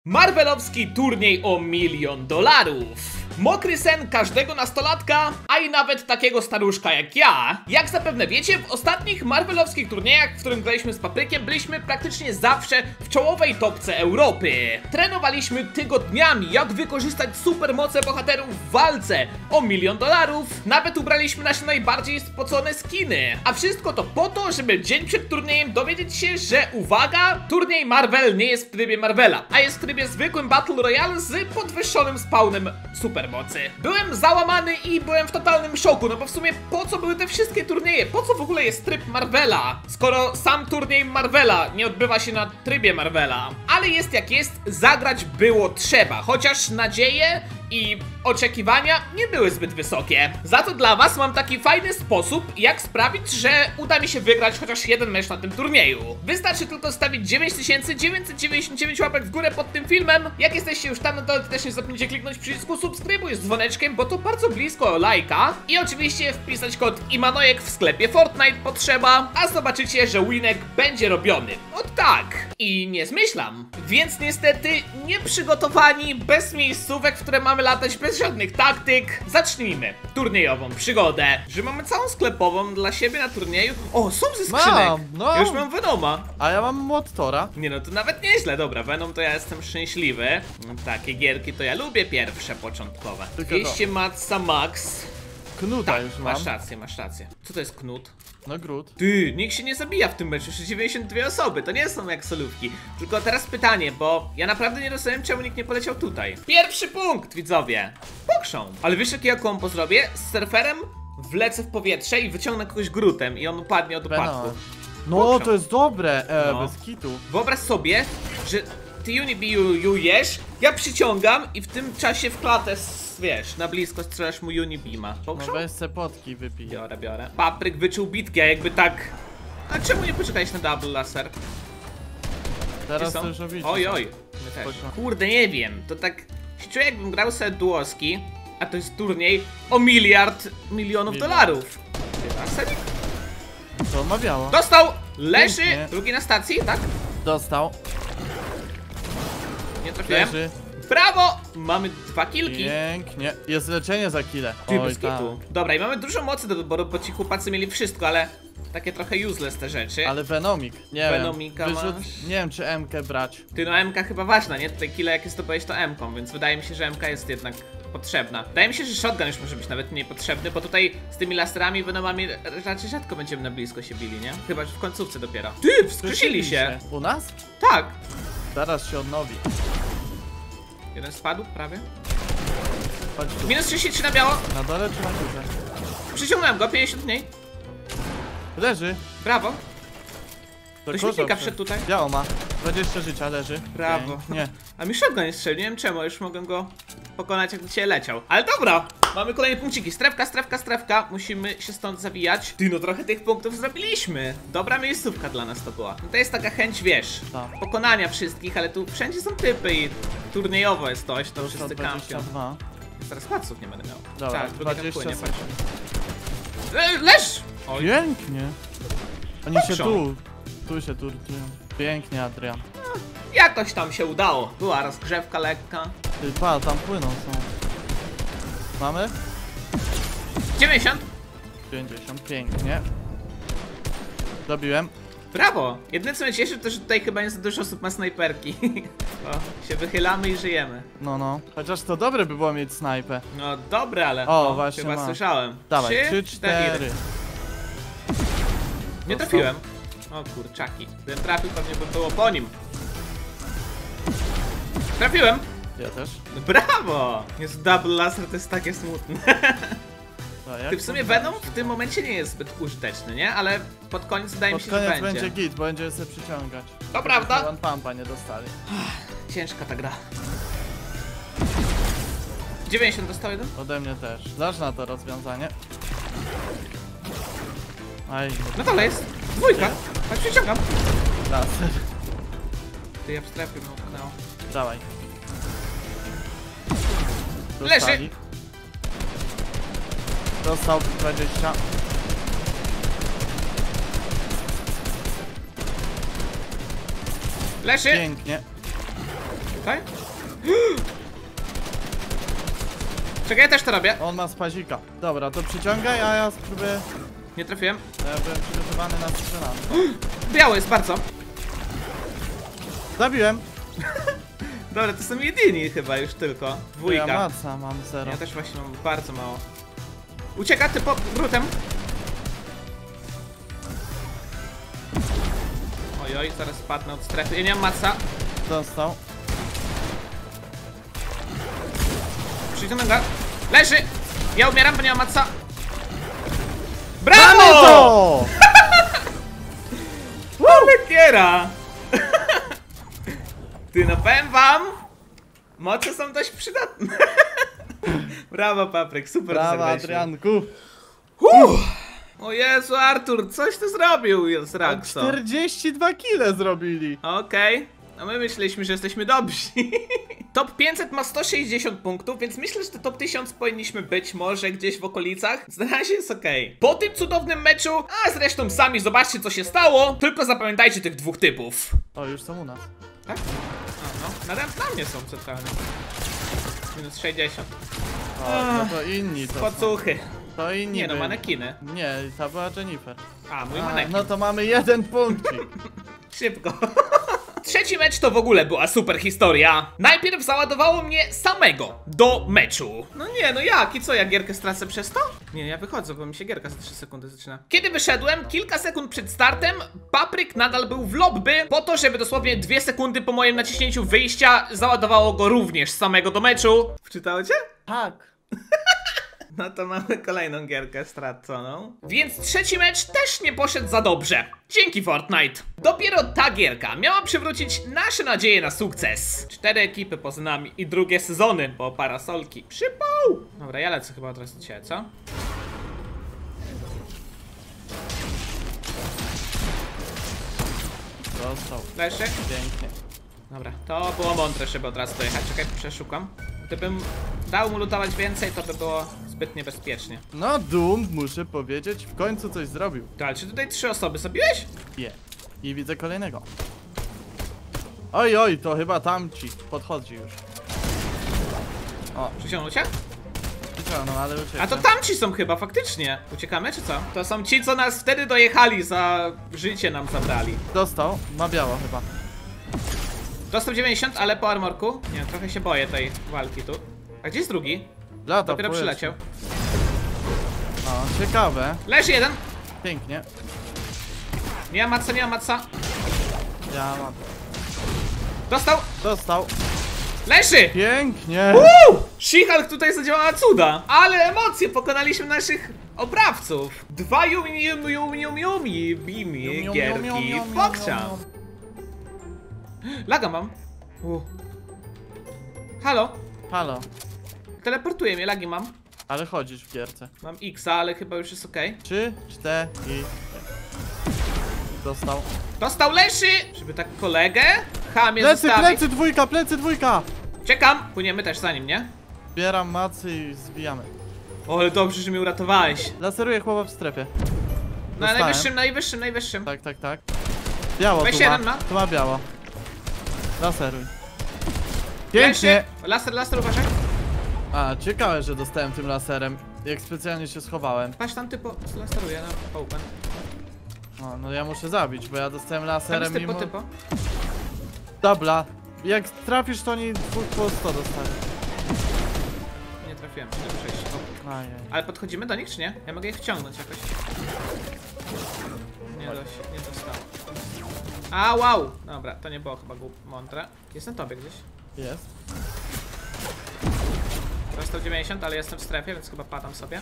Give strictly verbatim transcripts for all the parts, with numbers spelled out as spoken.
Marvelowski turniej o milion dolarów. Mokry sen każdego nastolatka, a i nawet takiego staruszka jak ja. Jak zapewne wiecie, w ostatnich marvelowskich turniejach, w którym graliśmy z Paprykiem, byliśmy praktycznie zawsze w czołowej topce Europy. Trenowaliśmy tygodniami, jak wykorzystać supermoce bohaterów w walce o milion dolarów. Nawet ubraliśmy nasze najbardziej spocone skiny. A wszystko to po to, żeby dzień przed turniejem dowiedzieć się, że uwaga, turniej Marvel nie jest w trybie Marvela, a jest w trybie zwykłym Battle Royale z podwyższonym spawnem supermocy. Byłem załamany i byłem w totalnym szoku, no bo w sumie po co były te wszystkie turnieje? Po co w ogóle jest tryb Marvela? Skoro sam turniej Marvela nie odbywa się na trybie Marvela. Ale jest jak jest, zagrać było trzeba, chociaż nadzieje i oczekiwania nie były zbyt wysokie. Za to dla was mam taki fajny sposób, jak sprawić, że uda mi się wygrać chociaż jeden mecz na tym turnieju. Wystarczy tylko stawić dziewięć tysięcy dziewięćset dziewięćdziesiąt dziewięć łapek w górę pod tym filmem. Jak jesteście już tam, no to też nie zapomnijcie kliknąć przycisku subskrybuj z dzwoneczkiem, bo to bardzo blisko lajka. I oczywiście wpisać kod Imanojek w sklepie Fortnite potrzeba, a zobaczycie, że winek będzie robiony. No tak. I nie zmyślam. Więc niestety nieprzygotowani, bez miejscówek, w które mamy latać, bez żadnych taktyk, zacznijmy turniejową przygodę. Że mamy całą sklepową dla siebie na turnieju. O, są ze skrzynek. Mam, no. Ja już mam Venoma. A ja mam młot Tora. Nie no, to nawet nieźle. Dobra, Venom to ja jestem szczęśliwy. No, takie gierki to ja lubię pierwsze, początkowe. Tylko dwieście Matsa Max. Knuta Tak, już mam. masz rację, masz rację. Co to jest knut? No Groot. Ty, nikt się nie zabija w tym meczu, jeszcze dziewięćdziesiąt dwie osoby, to nie są jak solówki. Tylko teraz pytanie, bo ja naprawdę nie rozumiem, czemu nikt nie poleciał tutaj. Pierwszy punkt, widzowie. Pokrzą. Ale wiesz jakiego kompo zrobię? Z surferem wlecę w powietrze i wyciągnę kogoś Grootem i on upadnie od upadku. No, Pokrzą. to jest dobre, e, No. bez kitu. Wyobraź sobie, że ty Unibijujesz, ja przyciągam i w tym czasie w klatę, wiesz, na blisko strzelasz mu Unibima. No Pokrzą? weź se potki wypij. Biorę, biorę. Papryk wyczuł bitkę, jakby tak... A czemu nie poczekałeś na double laser? Teraz Gdzie to są? już robicie. Oj, oj. My też. Spoko. Kurde, nie wiem. To tak się czuję, jakbym grał sobie duoski, a to jest turniej o miliard milionów Miliard. dolarów. A serio? To omawiało. Dostał! Leży! Pięknie. Drugi na stacji, tak? Dostał. Nie trafiłem. Leży. Brawo! Mamy dwa kilki. Pięknie. Jest leczenie za kile. Ty, Oj, bez kitu. Dobra, i mamy dużo mocy do wyboru, bo ci chłopacy mieli wszystko, ale takie trochę useless te rzeczy. Ale Venomik. Nie Venomika wiem. Wyrzut... masz? Nie wiem, czy M K brać. Ty, no M K chyba ważna, nie? Tutaj kile jakie zdobyłeś to M-ką, więc wydaje mi się, że M K jest jednak potrzebna. Wydaje mi się, że shotgun już może być nawet mniej potrzebny, bo tutaj z tymi laserami, Venomami raczej rzadko będziemy na blisko się bili, nie? Chyba, że w końcówce dopiero. Ty, wskrzesili się! U nas? Tak! Zaraz się odnowi. Jeden spadł, prawie. Chodź tu. Minus trzydzieści trzy na biało. Na dole czy na górze? Przyciągnąłem go, pięćdziesiąt mniej. Leży. Brawo. Do Do kosza śmietnika wszedł. wszedł tutaj. Biało ma. dwadzieścia życia leży. Brawo. Nie. A mi shotgun nie strzelił, nie wiem czemu, już mogłem go pokonać, jak dzisiaj leciał. Ale dobra, mamy kolejne punkciki. Strefka, strefka, strefka. Musimy się stąd zawijać. Ty, no trochę tych punktów zrobiliśmy. Dobra miejscówka dla nas to była. No to jest taka chęć, wiesz, Tak. pokonania wszystkich, ale tu wszędzie są typy i turniejowo jest coś, to wszyscy kampią. dwadzieścia dwa. Teraz paców nie będę miał. Dobra, Tak, drugi tam dwadzieścia płynie, sekund. patrz. E, leż! Oj, Pięknie. Oni się Patrzą. tu, tu się turtują. Pięknie, Adrian. jakoś tam się udało. Była rozgrzewka lekka. Ty, pa, tam płyną są. Mamy? dziewięćdziesiąt. pięćdziesiąt, pięknie. Dobiłem. Brawo! Jedyne co mnie cieszy, to że tutaj chyba nie za dużo osób ma snajperki. O, się wychylamy i żyjemy. No, no. Chociaż to dobre by było mieć snajpę. No dobre, ale O, o, właśnie chyba ma. słyszałem. Dawaj, Trzy, trzy, cztery. Nie trafiłem. O kurczaki. Gdybym trafił, pewnie by było po nim. Trafiłem! Ja też. No, brawo! Jest double laser, to jest takie smutne. To jak Ty w sumie poznać? Venom w tym momencie nie jest zbyt użyteczny, nie? Ale pod koniec wydaje mi Pod się, że koniec będzie. będzie git, bo będzie sobie przyciągać. To prawda. One pumpa nie dostali. Ciężka ta gra. dziewięćdziesiąt dostał jeden? Ode mnie też. Zacznę to rozwiązanie. Aj, No to jest. Dwójka. Tak przyciągam. laser. Ty ja w strefie mnie utknęło. Dawaj. Leży. Dostali. Dostał dwadzieścia. Leży! Pięknie. Tutaj? Czekaj, ja też to robię. On ma spazika. Dobra, to przyciągaj, a ja spróbuję... Nie trafiłem. Ja byłem przygotowany na strzelanie. Biały jest bardzo. Zabiłem. Dobra, to są jedyni chyba już tylko. Dwójka. Ja maca mam zero. Ja też właśnie mam bardzo mało. Ucieka ty pod rutem. Ojoj, zaraz spadnę od strefy. Ja nie mam maca. Dostał. Przyciągnę. Leży! Ja umieram, bo nie mam maca. Mamy Brawo! to! Ale giera! Ty, no powiem wam, moce są dość przydatne. Brawo, Papryk, super. Brawa, zagraliśmy. Adrianku. Uff. O Jezu, Artur, coś ty zrobił z Raxo. czterdzieści dwa kile zrobili. Okej, okay. A my myśleliśmy, że jesteśmy dobrzy. Top pięćset ma sto sześćdziesiąt punktów, więc myślę, że top tysiąc powinniśmy być może gdzieś w okolicach. Na razie jest okej. Okay. Po tym cudownym meczu, a zresztą sami zobaczcie co się stało, tylko zapamiętajcie tych dwóch typów. O, już są u nas. Tak? A, no, na, na mnie są centralnie. Minus sześćdziesiąt. O, no to inni to są. Pocuchy. To inni Nie no, byli. manekiny. Nie, ta była Jennifer. A, mój A, manekin. no to mamy jeden punkcik. Szybko. Trzeci mecz to w ogóle była super historia. Najpierw załadowało mnie samego do meczu. No nie, no jak? I co, ja gierkę stracę przez to? Nie, ja wychodzę, bo mi się gierka za trzy sekundy zaczyna. Kiedy wyszedłem, kilka sekund przed startem, Papryk nadal był w lobby, po to, żeby dosłownie dwie sekundy po moim naciśnięciu wyjścia załadowało go również samego do meczu. Wczytało cię? Tak. No to mamy kolejną gierkę straconą. Więc trzeci mecz też nie poszedł za dobrze. Dzięki Fortnite. Dopiero ta gierka miała przywrócić nasze nadzieje na sukces. Cztery ekipy poza nami i drugie sezony, bo parasolki. Przypał! Dobra, ja lecę chyba od razu do ciebie, co? Dostał. Leży? Pięknie. Dobra, to było mądre, żeby od razu dojechać. Czekaj, przeszukam. Gdybym dał mu lutować więcej, to by było zbyt niebezpiecznie. No Doom, muszę powiedzieć, w końcu coś zrobił. To, ale czy tutaj trzy osoby zabiłeś? Nie. I widzę kolejnego. Oj, oj, to chyba tamci. Podchodzi już. O, Przyciągnął cię? wyciągnął, ale uciekł. A to tamci są chyba, faktycznie. Uciekamy, czy co? To są ci, co nas wtedy dojechali, za życie nam zabrali. Dostał, ma biało chyba. Dostał dziewięćdziesiąt, ale po armorku. Nie, trochę się boję tej walki tu. A gdzie jest drugi? Lata Dopiero w powietrzu. przyleciał. O, ciekawe. Leży jeden. Pięknie. Nie ma maca, nie ma maca. Ja mam. Dostał. Dostał. Leży. Pięknie. Uuu! She-Hulk tutaj zadziałała cuda. Ale emocje, pokonaliśmy naszych oprawców. Dwa yumi yumi yumi yumi yumi bimi gierki pokczam. Laga mam. U. Halo? Halo. Teleportuje mnie, lagi mam. Ale chodzisz w gierce. Mam X-a, ale chyba już jest okej. Trzy, cztery. Dostał. Dostał leszy! Żeby tak kolegę chamie Plecy, zostawić. plecy, dwójka, plecy, dwójka. Czekam, płyniemy też za nim, nie? Zbieram macy i zwijamy. O, ale dobrze, że mnie uratowałeś. Laseruję chłopa w strefie. Na Dostałem. najwyższym, najwyższym, najwyższym. Tak, tak, tak. Biało Weź tu ma. jeden ma. Tu ma biało. Laseruj. Pięknie. Leszy. Laser, laser, uważaj. A, ciekawe, że dostałem tym laserem. Jak specjalnie się schowałem. Patrz tam typo, laseruje na open. O, no ja muszę zabić, bo ja dostałem Tam jest laserem typo, mimo... typo. Dobra. Jak trafisz, to oni dwóch po sto dostają. Nie trafiłem, nie przejść. O. Ajej. Ale podchodzimy do nich, czy nie? Ja mogę ich wciągnąć jakoś. Nie da się, nie dostało. A, wow! Dobra, to nie było chyba głup, mądre. Jest na tobie gdzieś. Jest. Dostał dziewięćdziesiąt, ale jestem w strefie, więc chyba padam sobie.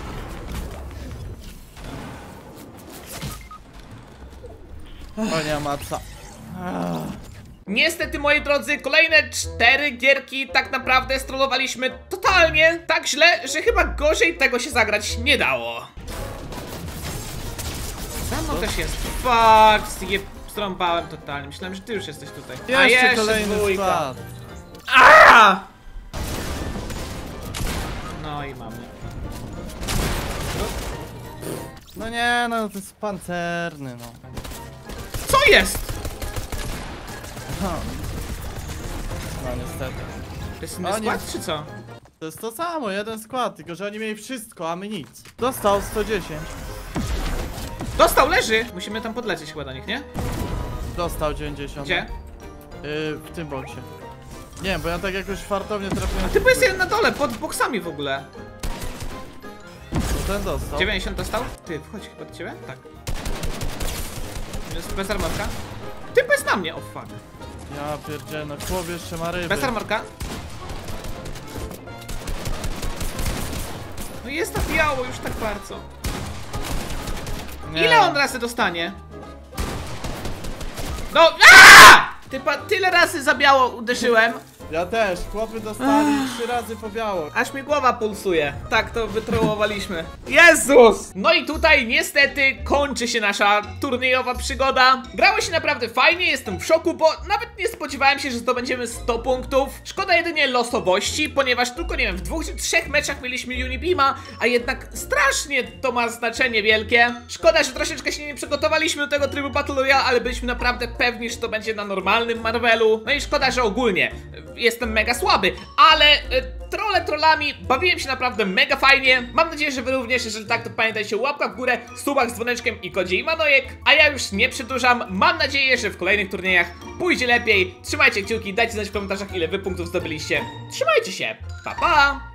O nie, matca. Niestety, moi drodzy, kolejne cztery gierki tak naprawdę strollowaliśmy totalnie tak źle, że chyba gorzej tego się zagrać nie dało. Za mną też jest. Fuck, je strąbałem totalnie. Myślałem, że ty już jesteś tutaj. A Jeszcze jeszcze kolejny dwójka. skład. A! No i mamy. No nie, no to jest pancerny, no. Co jest? Ha. No niestety. To jest inny Oni- skład, czy co? To jest to samo, jeden skład, tylko że oni mieli wszystko, a my nic. Dostał sto dziesięć. Dostał, leży! Musimy tam podlecieć chyba do nich, nie? Dostał dziewięćdziesiąt. Gdzie? Yy, w tym boksie. Nie wiem, bo ja tak jakoś fartownie trafiłem. Ty jest jeden na dole, pod boksami w ogóle. Ten dostał. dziewięćdziesiąt dostał? Ty, wchodź chyba do ciebie? Tak. Jest bez armorka. Ty jest na mnie, o fuck. Ja pierdzielę, no chłop jeszcze ma ryby. Bez armorka. No jest na biało już tak bardzo. Nie. Ile on razy dostanie? No, aaa! Typa, tyle razy za biało uderzyłem, Ja też, chłopy dostali trzy razy po biało. aż mi głowa pulsuje. Tak to wytrołowaliśmy. Jezus! No i tutaj niestety kończy się nasza turniejowa przygoda. Grało się naprawdę fajnie, jestem w szoku, bo nawet nie spodziewałem się, że zdobędziemy sto punktów. Szkoda jedynie losowości, ponieważ tylko, nie wiem, w dwóch czy trzech meczach mieliśmy Unibima, a jednak strasznie to ma znaczenie wielkie. Szkoda, że troszeczkę się nie przygotowaliśmy do tego trybu Battle Royale, ale byliśmy naprawdę pewni, że to będzie na normalnym Marvelu. No i szkoda, że ogólnie jestem mega słaby, ale y, trolle trollami, bawiłem się naprawdę mega fajnie. Mam nadzieję, że wy również. Jeżeli tak, to pamiętajcie, łapka w górę, subach z dzwoneczkiem i kodzie Imanojek. A ja już nie przedłużam, mam nadzieję, że w kolejnych turniejach pójdzie lepiej. Trzymajcie kciuki, dajcie znać w komentarzach, ile wy punktów zdobyliście. Trzymajcie się, pa pa!